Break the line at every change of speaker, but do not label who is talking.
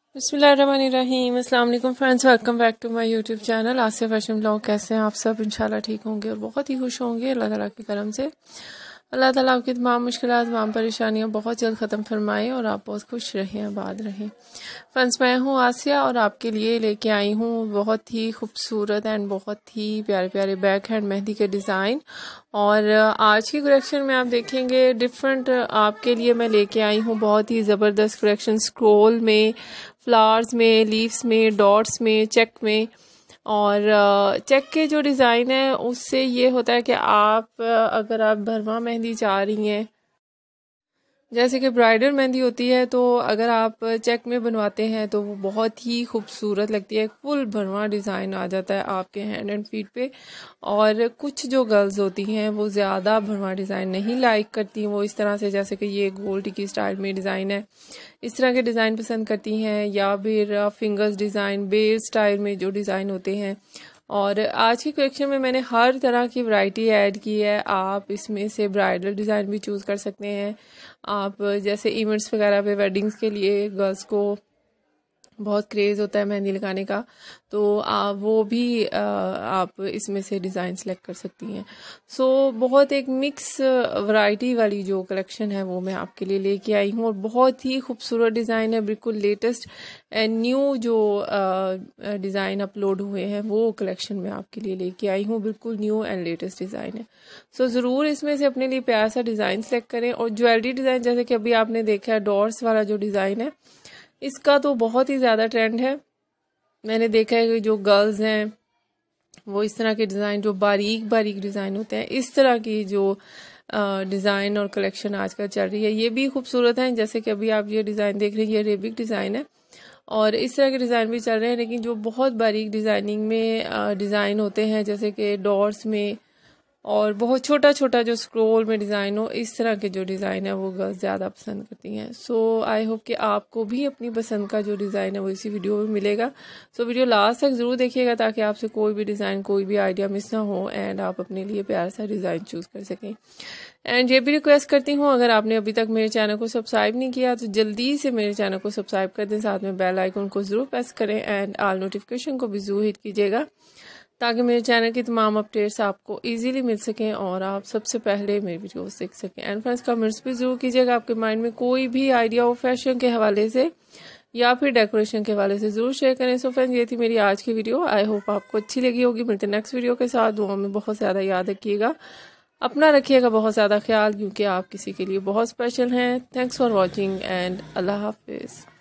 बिस्मिल्लाहिर्रहमानिर्रहीम। अस्सलाम वालेकुम friends, welcome back to my YouTube channel Asiya fashion blog. कैसे हैं आप सब? इंशाल्लाह ठीक होंगे और बहुत ही खुश होंगे अल्लाह ताला के करम से। अल्लाह ताला आपकी तमाम मुश्किलात, तमाम परेशानियां बहुत जल्द ख़त्म फरमाएं और आप बहुत खुश रहें, आबाद रहें। फ्रेंड्स, मैं हूँ आसिया और आपके लिए लेके आई हूँ बहुत ही खूबसूरत एंड बहुत ही प्यारे प्यारे बैक हैंड मेहंदी के डिज़ाइन। और आज की कलेक्शन में आप देखेंगे डिफरेंट आपके लिए मैं लेके आई हूँ बहुत ही ज़बरदस्त कलेक्शन। स्क्रोल में, फ्लावर्स में, लीव्स में, डॉट्स में, चेक में। और चेक के जो डिज़ाइन है उससे ये होता है कि आप अगर आप भरवा मेहंदी चाह रही हैं, जैसे कि ब्राइडल मेहंदी होती है, तो अगर आप चेक में बनवाते हैं तो वो बहुत ही खूबसूरत लगती है। फुल भरवा डिज़ाइन आ जाता है आपके हैंड एंड फीट पे। और कुछ जो गर्ल्स होती हैं वो ज़्यादा भरवा डिज़ाइन नहीं लाइक करती, वो इस तरह से जैसे कि ये गोल टिकी स्टाइल में डिज़ाइन है, इस तरह के डिज़ाइन पसंद करती हैं, या फिर फिंगर्स डिज़ाइन, बेल स्टाइल में जो डिज़ाइन होते हैं। और आज की कलेक्शन में मैंने हर तरह की वैरायटी ऐड की है। आप इसमें से ब्राइडल डिज़ाइन भी चूज़ कर सकते हैं। आप जैसे इवेंट्स वगैरह पे, वेडिंग्स के लिए गर्ल्स को बहुत क्रेज़ होता है मेहंदी लगाने का, तो वो भी आप इसमें से डिज़ाइन सेलेक्ट कर सकती हैं। सो बहुत एक मिक्स वैरायटी वाली जो कलेक्शन है वो मैं आपके लिए लेके आई हूँ और बहुत ही खूबसूरत डिज़ाइन है, बिल्कुल लेटेस्ट एंड न्यू जो डिज़ाइन अपलोड हुए हैं वो कलेक्शन मैं आपके लिए लेके आई हूँ। बिल्कुल न्यू एंड लेटेस्ट डिज़ाइन है। सो ज़रूर इसमें से अपने लिए प्यारा सा डिज़ाइन सेलेक्ट करें। और ज्वेलरी डिज़ाइन जैसे कि अभी आपने देखा है, डॉट्स वाला जो डिज़ाइन है इसका तो बहुत ही ज़्यादा ट्रेंड है। मैंने देखा है कि जो गर्ल्स हैं वो इस तरह के डिज़ाइन, जो बारीक बारीक डिज़ाइन होते हैं, इस तरह की जो डिज़ाइन और कलेक्शन आजकल चल रही है, ये भी खूबसूरत है। जैसे कि अभी आप ये डिज़ाइन देख रहे हैं, ये अरेबिक डिज़ाइन है और इस तरह के डिज़ाइन भी चल रहे हैं। लेकिन जो बहुत बारीक डिज़ाइनिंग में डिज़ाइन होते हैं, जैसे कि डॉट्स में और बहुत छोटा छोटा जो स्क्रोल में डिज़ाइन हो, इस तरह के जो डिज़ाइन है वो गर्ल्स ज़्यादा पसंद करती हैं। सो आई होप कि आपको भी अपनी पसंद का जो डिज़ाइन है वो इसी वीडियो में मिलेगा। सो वीडियो लास्ट तक ज़रूर देखिएगा ताकि आपसे कोई भी डिज़ाइन, कोई भी आइडिया मिस ना हो एंड आप अपने लिए प्यारा सा डिज़ाइन चूज़ कर सकें। एंड ये भी रिक्वेस्ट करती हूँ, अगर आपने अभी तक मेरे चैनल को सब्सक्राइब नहीं किया तो जल्दी से मेरे चैनल को सब्सक्राइब कर दें, साथ में बेल आइकन को ज़रूर प्रेस करें एंड ऑल नोटिफिकेशन को भी ज़रूर हिट कीजिएगा ताकि मेरे चैनल की तमाम अपडेट्स आपको इजीली मिल सकें और आप सबसे पहले मेरी वीडियोस देख सकें। एंड फ्रेंड्स, कमेंट्स भी ज़रूर कीजिएगा, आपके माइंड में कोई भी आइडिया हो फैशन के हवाले से या फिर डेकोरेशन के हवाले से ज़रूर शेयर करें। सो फ्रेंड्स, ये थी मेरी आज की वीडियो। आई होप आपको अच्छी लगी होगी। मिलते नेक्स्ट वीडियो के साथ। दुआ में बहुत ज़्यादा याद रखिएगा, अपना रखिएगा बहुत ज़्यादा ख्याल, क्योंकि आप किसी के लिए बहुत स्पेशल हैं। थैंक्स फॉर वॉचिंग एंड अल्लाह हाफिज़।